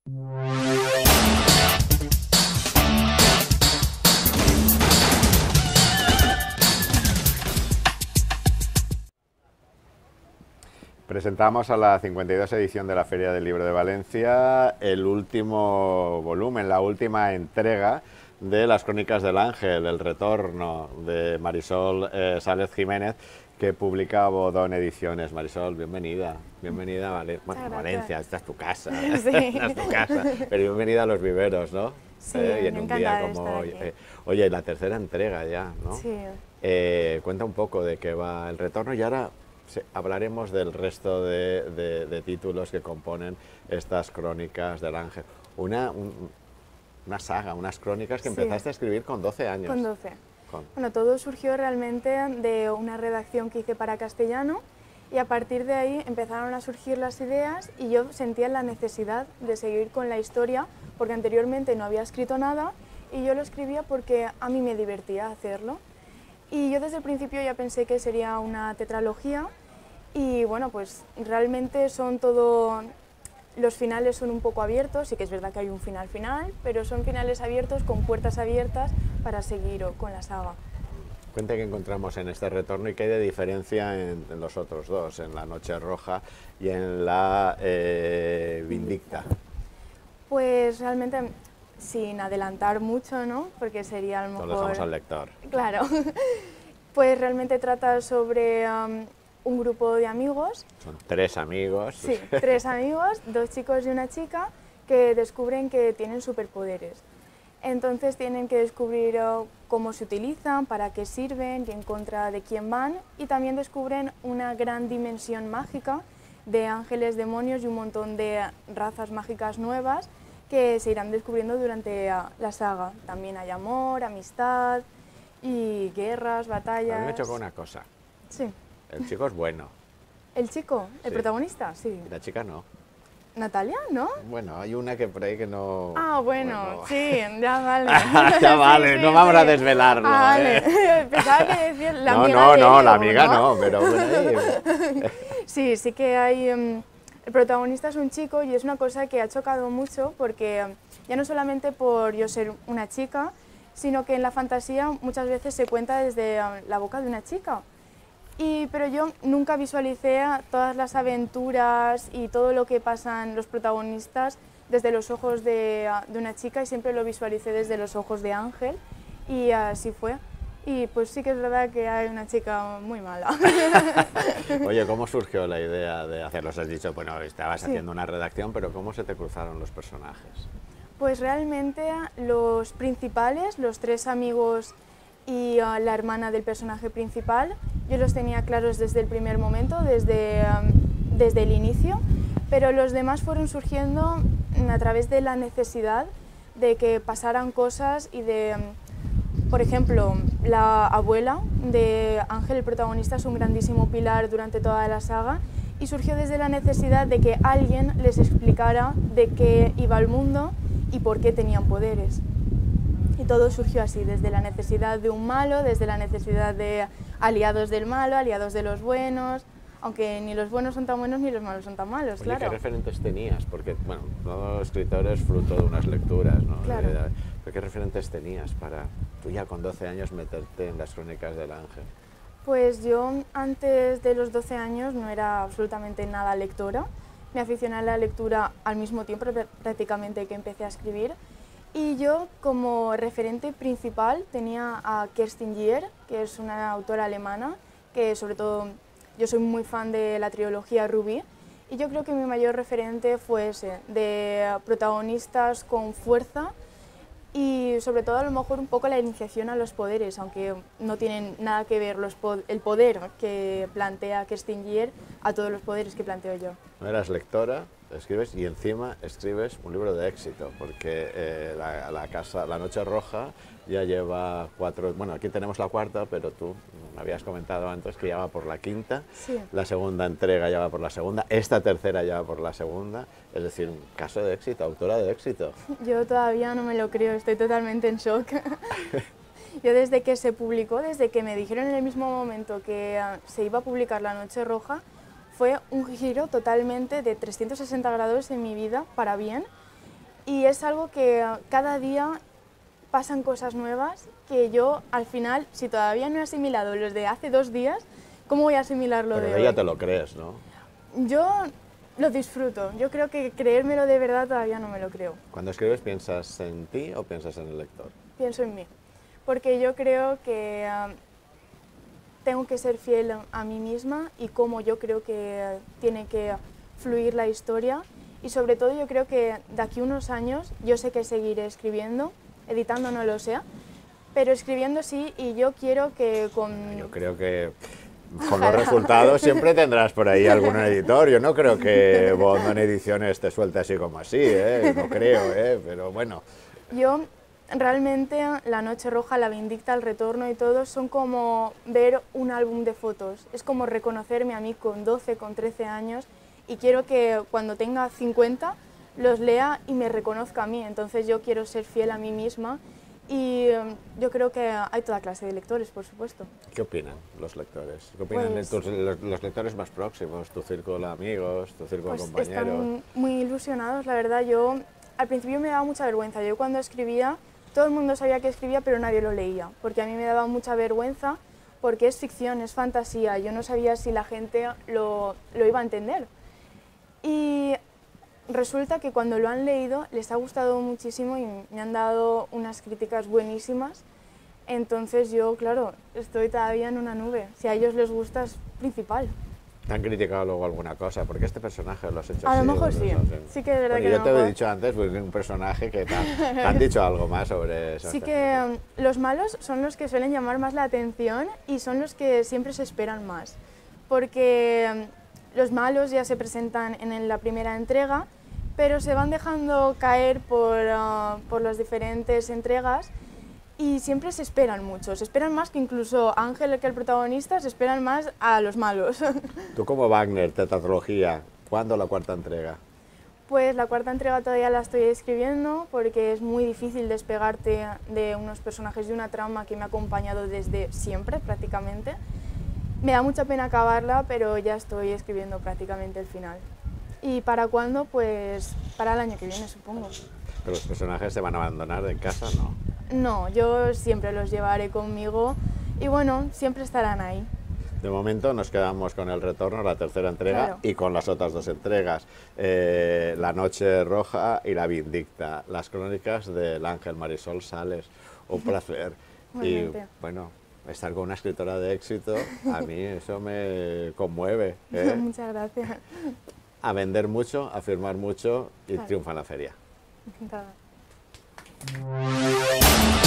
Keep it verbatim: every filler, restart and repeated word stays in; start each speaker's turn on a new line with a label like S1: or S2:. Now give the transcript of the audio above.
S1: Presentamos a la cincuenta y dos edición de la Feria del Libro de Valencia el último volumen, la última entrega de las Crónicas del Ángel, el retorno de Marisol eh, Sález Jiménez, que publica Bodón Ediciones. Marisol, bienvenida, bienvenida vale. Bueno, Valencia, esta es tu casa,
S2: Sí.
S1: esta es tu casa, pero bienvenida a Los Viveros, ¿no?
S2: Sí,
S1: eh, y en
S2: me
S1: un
S2: encanta
S1: día
S2: de
S1: como
S2: estar
S1: hoy.
S2: aquí.
S1: Eh, oye, la tercera entrega ya, ¿no?
S2: Sí.
S1: Eh, cuenta un poco de qué va el retorno y ahora sí, hablaremos del resto de, de, de títulos que componen estas Crónicas del Ángel. Una, un, una saga, unas crónicas que
S2: Sí.
S1: empezaste a escribir con doce años.
S2: Con doce.
S1: Con-
S2: Bueno, todo surgió realmente de una redacción que hice para castellano y a partir de ahí empezaron a surgir las ideas y yo sentía la necesidad de seguir con la historia porque anteriormente no había escrito nada y yo lo escribía porque a mí me divertía hacerlo. Y yo desde el principio ya pensé que sería una tetralogía y bueno, pues realmente son todo, los finales son un poco abiertos, sí que es verdad que hay un final final, pero son finales abiertos con puertas abiertas para seguir con la saga.
S1: Cuenta que encontramos en este retorno y qué hay de diferencia en, en los otros dos, en La Noche Roja y en La eh, Vindicta.
S2: Pues realmente, sin adelantar mucho, ¿no? Porque sería a lo
S1: Lo
S2: mejor...
S1: dejamos al lector.
S2: Claro, pues realmente trata sobre um, un grupo de amigos,
S1: Son tres amigos.
S2: sí, tres amigos, dos chicos y una chica, que descubren que tienen superpoderes. Entonces tienen que descubrir uh, cómo se utilizan, para qué sirven y en contra de quién van, y también descubren una gran dimensión mágica de ángeles, demonios y un montón de razas mágicas nuevas que se irán descubriendo durante uh, la saga. También hay amor, amistad y guerras,
S1: A
S2: batallas.
S1: mí me chocó una cosa.
S2: Sí.
S1: El chico es bueno
S2: ¿El chico? ¿El
S1: Sí.
S2: protagonista? Sí.
S1: y la chica no.
S2: ¿Natalia? ¿No?
S1: Bueno, hay una que por ahí que no...
S2: Ah, bueno,
S1: bueno.
S2: sí, ya vale.
S1: Ya vale,
S2: Sí,
S1: no
S2: sí,
S1: vamos a
S2: sí.
S1: desvelarlo,
S2: Ah, vale.
S1: ¿eh?
S2: Pensaba que decía la
S1: no,
S2: amiga
S1: no,
S2: de
S1: no,
S2: él,
S1: la
S2: o
S1: amiga no, pero bueno, ahí...
S2: Sí, sí que hay... em, el protagonista es un chico y es una cosa que ha chocado mucho porque em, ya no solamente por yo ser una chica, sino que en la fantasía muchas veces se cuenta desde em, la boca de una chica. Y, pero yo nunca visualicé todas las aventuras y todo lo que pasan los protagonistas desde los ojos de, de una chica y siempre lo visualicé desde los ojos de Ángel y así fue. Y pues sí que es verdad que hay una chica muy mala.
S1: Oye, ¿cómo surgió la idea de hacerlos? Has dicho, bueno, estabas
S2: Sí.
S1: haciendo una redacción, pero ¿cómo se te cruzaron los personajes?
S2: Pues realmente los principales, los tres amigos y uh, la hermana del personaje principal, yo los tenía claros desde el primer momento, desde, um, desde el inicio, pero los demás fueron surgiendo mm, a través de la necesidad de que pasaran cosas y de, um, por ejemplo, la abuela de Ángel, el protagonista, es un grandísimo pilar durante toda la saga y surgió desde la necesidad de que alguien les explicara de qué iba el mundo y por qué tenían poderes. Y todo surgió así, desde la necesidad de un malo, desde la necesidad de aliados del malo, aliados de los buenos, aunque ni los buenos son tan buenos ni los malos son tan malos,
S1: Oye,
S2: claro.
S1: ¿qué referentes tenías? Porque, bueno, todo escritor es fruto de unas lecturas, ¿no?
S2: Claro.
S1: Eh, ¿pero ¿Qué referentes tenías para tú ya con doce años meterte en las Crónicas del Ángel?
S2: Pues yo antes de los doce años no era absolutamente nada lectora, me aficioné a la lectura al mismo tiempo pr- prácticamente que empecé a escribir. Y yo como referente principal tenía a Kerstin Gier, que es una autora alemana, que sobre todo yo soy muy fan de la trilogía Rubí, y yo creo que mi mayor referente fue ese, de protagonistas con fuerza y sobre todo a lo mejor un poco la iniciación a los poderes, aunque no tienen nada que ver los po- el poder que plantea Kerstin Gier a todos los poderes que planteo yo.
S1: No eras lectora, escribes y encima escribes un libro de éxito, porque eh, la, la, casa, la Noche Roja ya lleva cuatro, bueno, aquí tenemos la cuarta, pero tú me habías comentado antes que ya va por la quinta,
S2: Sí.
S1: la segunda entrega ya va por la segunda, esta tercera ya va por la segunda, es decir, un caso de éxito, autora de éxito.
S2: Yo todavía no me lo creo, estoy totalmente en shock. Yo desde que se publicó, desde que me dijeron en el mismo momento que uh, se iba a publicar La Noche Roja, fue un giro totalmente de trescientos sesenta grados en mi vida, para bien. y es algo que cada día pasan cosas nuevas que yo al final, si todavía no he asimilado los de hace dos días, ¿cómo voy a asimilar lo
S1: Pero
S2: de
S1: de
S2: hoy?
S1: ya te lo crees, ¿no?
S2: Yo lo disfruto, yo creo que creérmelo de verdad todavía no me lo creo.
S1: Cuando escribes, ¿piensas en ti o piensas en el lector?
S2: Pienso en mí, porque yo creo que um, tengo que ser fiel a mí misma y cómo yo creo que tiene que fluir la historia, y sobre todo yo creo que de aquí a unos años yo sé que seguiré escribiendo, editando no lo sé, pero escribiendo sí, y yo quiero que con...
S1: Yo creo que con los resultados siempre tendrás por ahí algún editor. Yo no creo que Bondo en Ediciones te suelte así como así, ¿eh? No creo, ¿eh? Pero bueno.
S2: Yo realmente La Noche Roja, La Vindicta, El Retorno y todo son como ver un álbum de fotos. Es como reconocerme a mí con doce, con trece años, y quiero que cuando tenga cincuenta los lea y me reconozca a mí. Entonces yo quiero ser fiel a mí misma, y yo creo que hay toda clase de lectores, por supuesto.
S1: ¿Qué opinan los lectores? ¿Qué opinan
S2: Pues,
S1: de tus, los, los lectores más próximos, tu círculo de amigos, tu círculo
S2: Pues
S1: de compañeros?
S2: están muy ilusionados, la verdad. Yo al principio me daba mucha vergüenza. Yo cuando escribía, todo el mundo sabía que escribía, pero nadie lo leía, porque a mí me daba mucha vergüenza, porque es ficción, es fantasía. Yo no sabía si la gente lo, lo iba a entender. Y resulta que cuando lo han leído les ha gustado muchísimo y me han dado unas críticas buenísimas. Entonces yo, claro, estoy todavía en una nube. Si a ellos les gusta, es principal.
S1: ¿Te han criticado luego alguna cosa? Porque este personaje lo has hecho
S2: A
S1: así.
S2: lo mejor
S1: o
S2: sí,
S1: no sé.
S2: sí que es verdad
S1: Porque
S2: que a
S1: yo
S2: lo
S1: te he
S2: mejor-
S1: dicho antes, pues un personaje que te han, te han dicho algo más sobre eso.
S2: Sí que um, los malos son los que suelen llamar más la atención y son los que siempre se esperan más. Porque um, los malos ya se presentan en el- la primera entrega, pero se van dejando caer por, uh, por las diferentes entregas, y siempre se esperan mucho. Se esperan más que incluso Ángel, que el protagonista, se esperan más a los malos.
S1: Tú como Wagner, tetralogía, ¿cuándo la cuarta entrega?
S2: Pues la cuarta entrega todavía la estoy escribiendo, porque es muy difícil despegarte de unos personajes, de una trama que me ha acompañado desde siempre prácticamente. Me da mucha pena acabarla, pero ya estoy escribiendo prácticamente el final. ¿Y para cuándo? Pues para el año que viene, supongo.
S1: ¿Pero los personajes se van a abandonar en casa? No.
S2: No, yo siempre los llevaré conmigo y bueno, siempre estarán ahí.
S1: De momento nos quedamos con El Retorno, la tercera entrega,
S2: Claro.
S1: y con las otras dos entregas, eh, La Noche Roja y La Vindicta, las crónicas del Ángel Marisol Sales. Un placer. Y
S2: Igualmente.
S1: bueno, estar con una escritora de éxito, a mí eso me conmueve. ¿eh?
S2: Muchas gracias.
S1: A vender mucho, a firmar mucho y
S2: Claro.
S1: triunfa en la feria.
S2: Encantada.